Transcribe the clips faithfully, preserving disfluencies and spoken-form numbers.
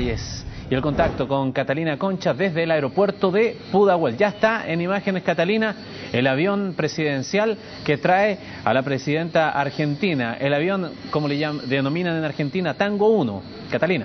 Y el contacto con Catalina Concha desde el aeropuerto de Pudahuel. Ya está en imágenes, Catalina, el avión presidencial que trae a la presidenta argentina. El avión, como le llaman, denominan en Argentina, Tango uno. Catalina.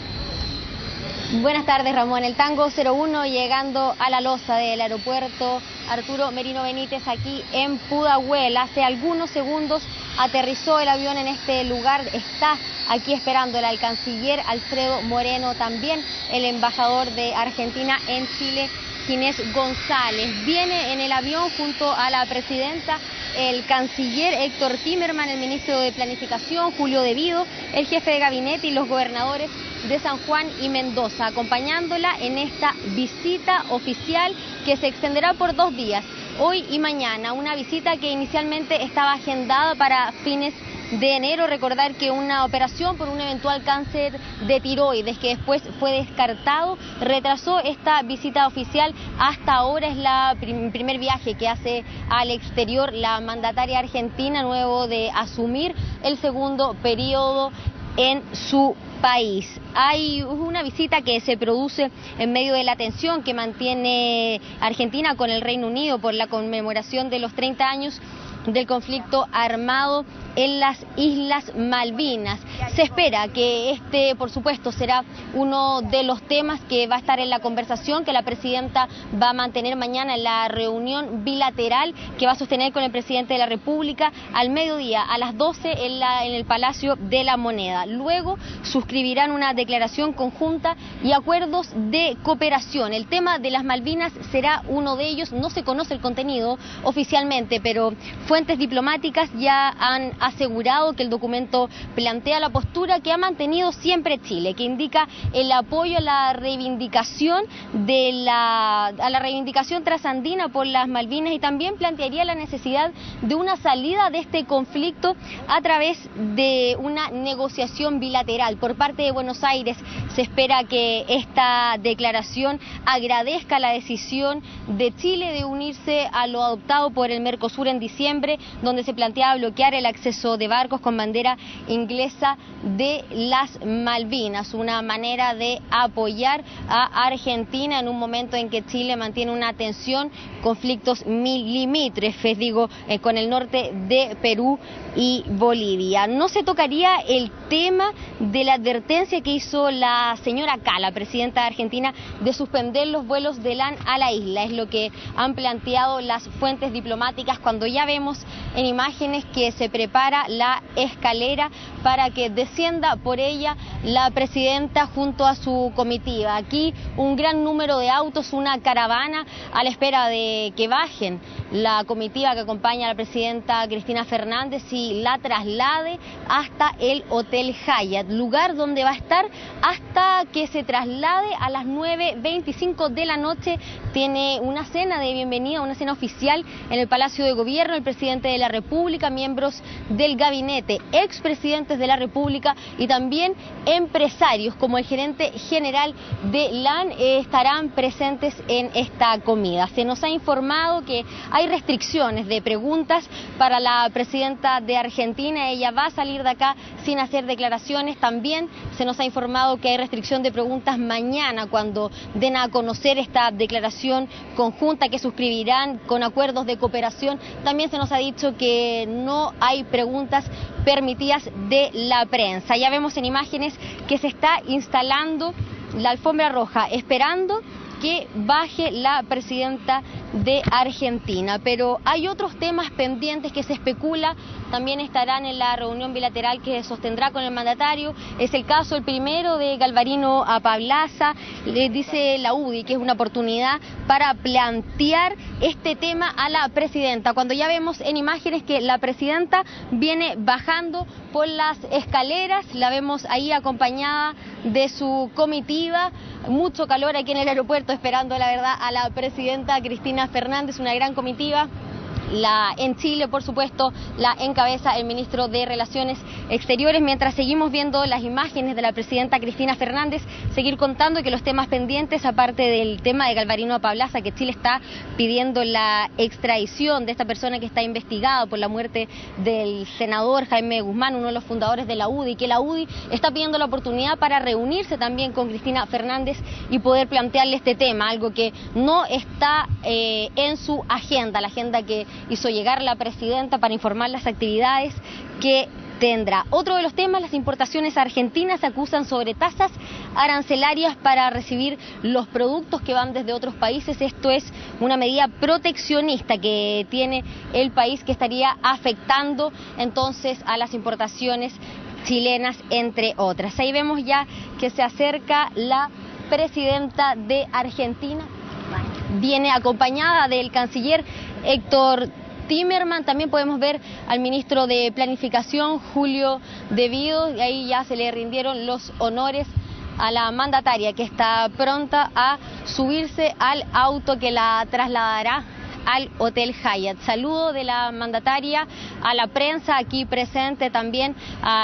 Buenas tardes, Ramón. El Tango cero uno llegando a la losa del aeropuerto Arturo Merino Benítez aquí en Pudahuel. Hace algunos segundos aterrizó el avión en este lugar. Está aquí esperándola el canciller Alfredo Moreno, también el embajador de Argentina en Chile, Ginés González. Viene en el avión junto a la presidenta el canciller Héctor Timerman, el ministro de Planificación Julio De Vido, el jefe de gabinete y los gobernadores de San Juan y Mendoza, acompañándola en esta visita oficial que se extenderá por dos días, hoy y mañana. Una visita que inicialmente estaba agendada para fines de enero. Recordar que una operación por un eventual cáncer de tiroides que después fue descartado retrasó esta visita oficial. Hasta ahora es la prim primer viaje que hace al exterior la mandataria argentina luego de asumir el segundo periodo en su país. Hay una visita que se produce en medio de la tensión que mantiene Argentina con el Reino Unido por la conmemoración de los treinta años del conflicto armado en las Islas Malvinas. Se espera que este, por supuesto, será uno de los temas que va a estar en la conversación que la presidenta va a mantener mañana en la reunión bilateral que va a sostener con el presidente de la República al mediodía, a las doce en, la, en el Palacio de la Moneda. Luego suscribirán una declaración conjunta y acuerdos de cooperación. El tema de las Malvinas será uno de ellos. No se conoce el contenido oficialmente, pero fuentes diplomáticas ya han asegurado que el documento plantea la postura que ha mantenido siempre Chile, que indica el apoyo a la reivindicación de la, a la reivindicación trasandina por las Malvinas, y también plantearía la necesidad de una salida de este conflicto a través de una negociación bilateral. Por parte de Buenos Aires se espera que esta declaración agradezca la decisión de Chile de unirse a lo adoptado por el Mercosur en diciembre, donde se planteaba bloquear el acceso de barcos con bandera inglesa de las Malvinas, una manera de apoyar a Argentina en un momento en que Chile mantiene una tensión, conflictos limítrofes, digo, eh, con el norte de Perú y Bolivia. No se tocaría el tema de la advertencia que hizo la señora Cala, presidenta de Argentina, de suspender los vuelos de LAN a la isla. Es lo que han planteado las fuentes diplomáticas cuando ya vemos en imágenes que se prepara la escalera para que descienda por ella la presidenta junto a su comitiva. Aquí un gran número de autos, una caravana a la espera de que bajen la comitiva que acompaña a la presidenta Cristina Fernández y la traslade hasta el Hotel Hyatt, lugar donde va a estar hasta que se traslade a las nueve veinticinco de la noche. Tiene una cena de bienvenida, una cena oficial en el Palacio de Gobierno, el presidente de la República, miembros del gabinete, expresidentes de la República y también empresarios como el gerente general de LAN eh, estarán presentes en esta comida. Se nos ha informado que hay restricciones de preguntas para la presidenta de Argentina. Ella va a salir de acá sin hacer declaraciones. También se nos ha informado que hay restricción de preguntas mañana cuando den a conocer esta declaración conjunta que suscribirán con acuerdos de cooperación. También se nos ha dicho que no hay preguntas permitidas de la prensa. Ya vemos en imágenes que se está instalando la alfombra roja, esperando que baje la presidenta de Argentina. Pero hay otros temas pendientes que se especula también estarán en la reunión bilateral que sostendrá con el mandatario. Es el caso, el primero, de Galvarino Apablaza. Le dice la U D I que es una oportunidad para plantear este tema a la presidenta, cuando ya vemos en imágenes que la presidenta viene bajando por las escaleras, la vemos ahí acompañada de su comitiva. Mucho calor aquí en el aeropuerto esperando, la verdad, a la presidenta Cristina Fernández, una gran comitiva la, en Chile, por supuesto, la encabeza el ministro de Relaciones Exteriores. Mientras seguimos viendo las imágenes de la presidenta Cristina Fernández, seguir contando que los temas pendientes, aparte del tema de Galvarino Apablaza, que Chile está pidiendo la extradición de esta persona que está investigada por la muerte del senador Jaime Guzmán, uno de los fundadores de la U D I, que la U D I está pidiendo la oportunidad para reunirse también con Cristina Fernández y poder plantearle este tema, algo que no está eh, en su agenda, la agenda que hizo llegar la presidenta para informar las actividades que tendrá. Otro de los temas, las importaciones argentinas acusan sobre tasas arancelarias para recibir los productos que van desde otros países. Esto es una medida proteccionista que tiene el país, que estaría afectando entonces a las importaciones chilenas, entre otras. Ahí vemos ya que se acerca la presidenta de Argentina, viene acompañada del canciller Héctor Timerman. También podemos ver al ministro de Planificación, Julio De Vido, y ahí ya se le rindieron los honores a la mandataria, que está pronta a subirse al auto que la trasladará al Hotel Hyatt. Saludo de la mandataria a la prensa aquí presente, también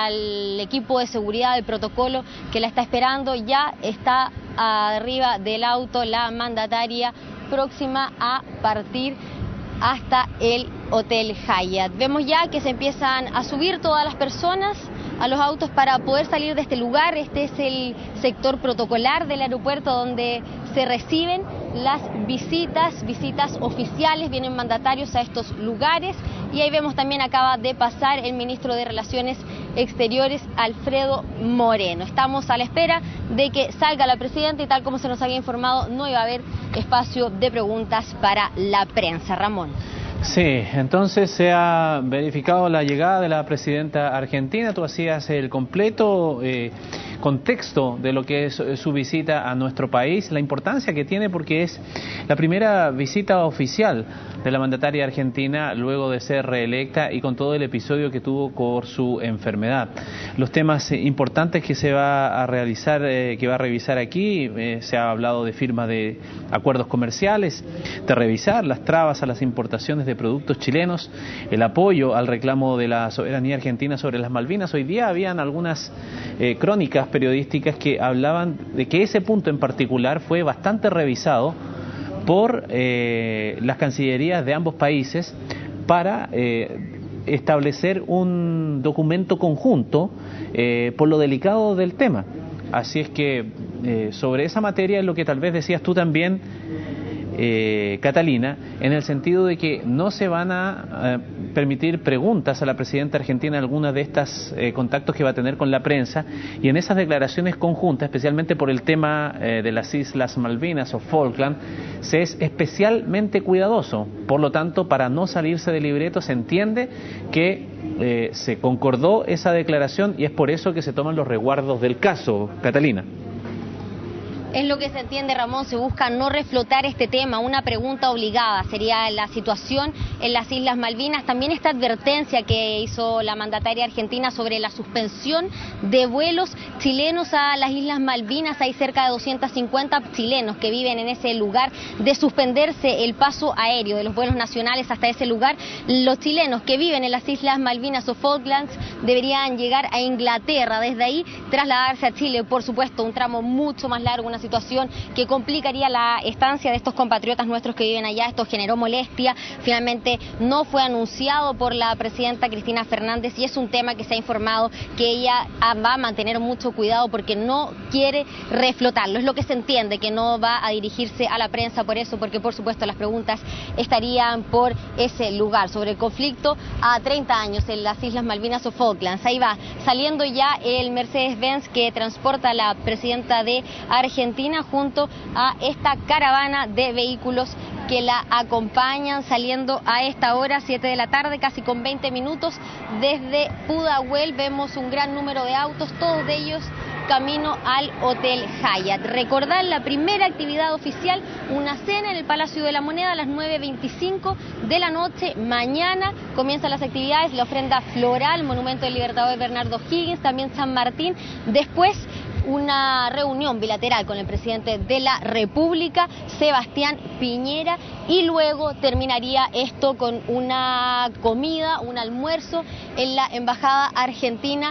al equipo de seguridad del protocolo que la está esperando. Ya está arriba del auto la mandataria, próxima a partir hasta el Hotel Hyatt. Vemos ya que se empiezan a subir todas las personas a los autos para poder salir de este lugar. Este es el sector protocolar del aeropuerto donde se reciben las visitas, visitas oficiales, vienen mandatarios a estos lugares, y ahí vemos también acaba de pasar el ministro de Relaciones Exteriores, Alfredo Moreno. Estamos a la espera de que salga la presidenta y, tal como se nos había informado, no iba a haber espacio de preguntas para la prensa. Ramón. Sí, entonces se ha verificado la llegada de la presidenta argentina. Tú hacías el completo eh, contexto de lo que es su visita a nuestro país, la importancia que tiene porque es la primera visita oficial de la mandataria argentina luego de ser reelecta y con todo el episodio que tuvo por su enfermedad. Los temas importantes que se va a realizar, eh, que va a revisar aquí, eh, se ha hablado de firma de acuerdos comerciales, de revisar las trabas a las importaciones de productos chilenos, el apoyo al reclamo de la soberanía argentina sobre las Malvinas. Hoy día habían algunas eh, crónicas periodísticas que hablaban de que ese punto en particular fue bastante revisado por eh, las cancillerías de ambos países para eh, establecer un documento conjunto eh, por lo delicado del tema. Así es que eh, sobre esa materia es lo que tal vez decías tú también, Eh, Catalina, en el sentido de que no se van a eh, permitir preguntas a la presidenta argentina en algunos de estos eh, contactos que va a tener con la prensa, y en esas declaraciones conjuntas, especialmente por el tema eh, de las Islas Malvinas o Falkland, se es especialmente cuidadoso. Por lo tanto, para no salirse del libreto, se entiende que eh, se concordó esa declaración y es por eso que se toman los resguardos del caso, Catalina. Es lo que se entiende, Ramón. Se busca no reflotar este tema. Una pregunta obligada sería la situación en las Islas Malvinas. También esta advertencia que hizo la mandataria argentina sobre la suspensión de vuelos chilenos a las Islas Malvinas. Hay cerca de doscientos cincuenta chilenos que viven en ese lugar. De suspenderse el paso aéreo de los vuelos nacionales hasta ese lugar, los chilenos que viven en las Islas Malvinas o Falklands deberían llegar a Inglaterra. Desde ahí trasladarse a Chile. Por supuesto, un tramo mucho más largo, una situación que complicaría la estancia de estos compatriotas nuestros que viven allá. Esto generó molestia, finalmente no fue anunciado por la presidenta Cristina Fernández y es un tema que se ha informado que ella va a mantener mucho cuidado porque no quiere reflotarlo. Es lo que se entiende, que no va a dirigirse a la prensa por eso, porque por supuesto las preguntas estarían por ese lugar, sobre el conflicto a treinta años en las Islas Malvinas o Falklands. Ahí va saliendo ya el Mercedes-Benz que transporta a la presidenta de Argentina junto a esta caravana de vehículos que la acompañan, saliendo a esta hora, siete de la tarde, casi con veinte minutos, desde Pudahuel. Vemos un gran número de autos, todos de ellos camino al Hotel Hyatt. Recordar la primera actividad oficial, una cena en el Palacio de la Moneda a las nueve veinticinco de la noche. Mañana comienzan las actividades, la ofrenda floral, Monumento del Libertador Bernardo Higgins, también San Martín. Después una reunión bilateral con el presidente de la República, Sebastián Piñera, y luego terminaría esto con una comida, un almuerzo en la Embajada Argentina,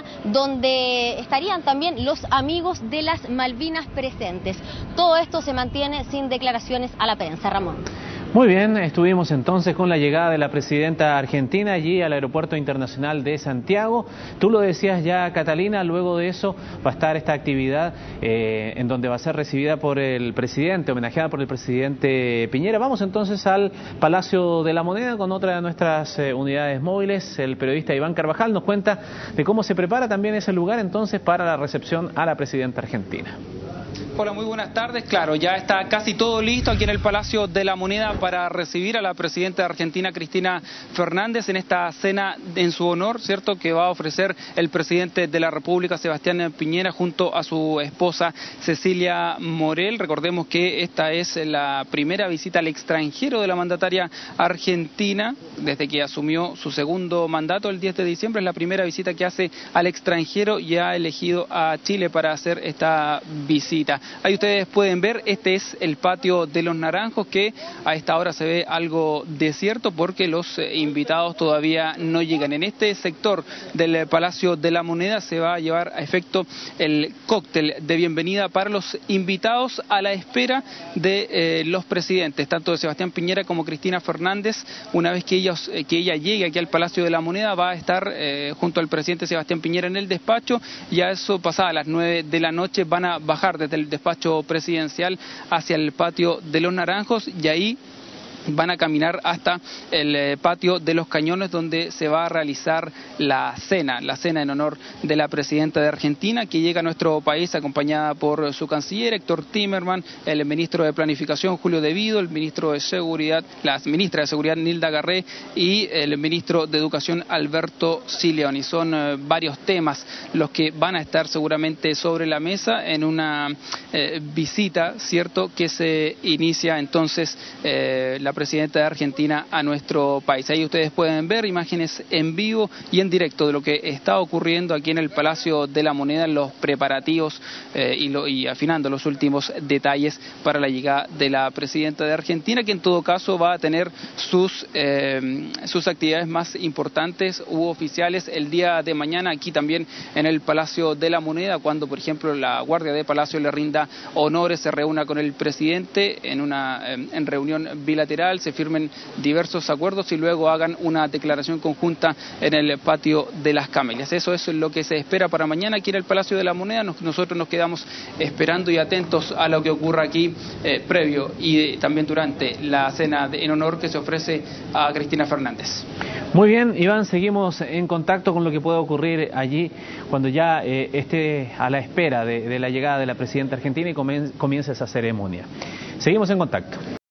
donde estarían también los amigos de las Malvinas presentes. Todo esto se mantiene sin declaraciones a la prensa. Ramón. Muy bien, estuvimos entonces con la llegada de la presidenta argentina allí al Aeropuerto Internacional de Santiago. Tú lo decías ya, Catalina, luego de eso va a estar esta actividad eh, en donde va a ser recibida por el presidente, homenajeada por el presidente Piñera. Vamos entonces al Palacio de la Moneda con otra de nuestras eh, unidades móviles. El periodista Iván Carvajal nos cuenta de cómo se prepara también ese lugar entonces para la recepción a la presidenta argentina. Hola, muy buenas tardes. Claro, ya está casi todo listo aquí en el Palacio de la Moneda para recibir a la presidenta de Argentina, Cristina Fernández, en esta cena en su honor, ¿cierto?, que va a ofrecer el presidente de la República, Sebastián Piñera, junto a su esposa Cecilia Morel. Recordemos que esta es la primera visita al extranjero de la mandataria argentina desde que asumió su segundo mandato el diez de diciembre. Es la primera visita que hace al extranjero y ha elegido a Chile para hacer esta visita. Ahí ustedes pueden ver, este es el patio de los Naranjos, que a esta hora se ve algo desierto porque los invitados todavía no llegan. En este sector del Palacio de la Moneda se va a llevar a efecto el cóctel de bienvenida para los invitados a la espera de eh, los presidentes, tanto de Sebastián Piñera como Cristina Fernández. Una vez que, ellos, eh, que ella llegue aquí al Palacio de la Moneda, va a estar eh, junto al presidente Sebastián Piñera en el despacho. Ya eso pasada a las nueve de la noche van a bajar desde el despacho presidencial hacia el patio de los Naranjos y ahí van a caminar hasta el eh, patio de los Cañones, donde se va a realizar la cena, la cena en honor de la presidenta de Argentina, que llega a nuestro país acompañada por su canciller Héctor Timerman, el ministro de Planificación Julio De Vido, el ministro de Seguridad, la ministra de Seguridad Nilda Garré y el ministro de Educación Alberto Sileoni. Son eh, varios temas los que van a estar seguramente sobre la mesa en una eh, visita, ¿cierto?, que se inicia entonces eh, la presidenta de Argentina a nuestro país. Ahí ustedes pueden ver imágenes en vivo y en directo de lo que está ocurriendo aquí en el Palacio de la Moneda, en los preparativos eh, y, lo, y afinando los últimos detalles para la llegada de la presidenta de Argentina, que en todo caso va a tener sus, eh, sus actividades más importantes u oficiales el día de mañana aquí también en el Palacio de la Moneda, cuando por ejemplo la Guardia de Palacio le rinda honores, se reúna con el presidente en una eh, en reunión bilateral, se firmen diversos acuerdos y luego hagan una declaración conjunta en el patio de las Camelias. Eso es lo que se espera para mañana aquí en el Palacio de la Moneda. Nos, nosotros nos quedamos esperando y atentos a lo que ocurra aquí eh, previo y eh, también durante la cena de, en honor que se ofrece a Cristina Fernández. Muy bien, Iván, seguimos en contacto con lo que pueda ocurrir allí cuando ya eh, esté a la espera de, de la llegada de la presidenta argentina y comience esa ceremonia. Seguimos en contacto.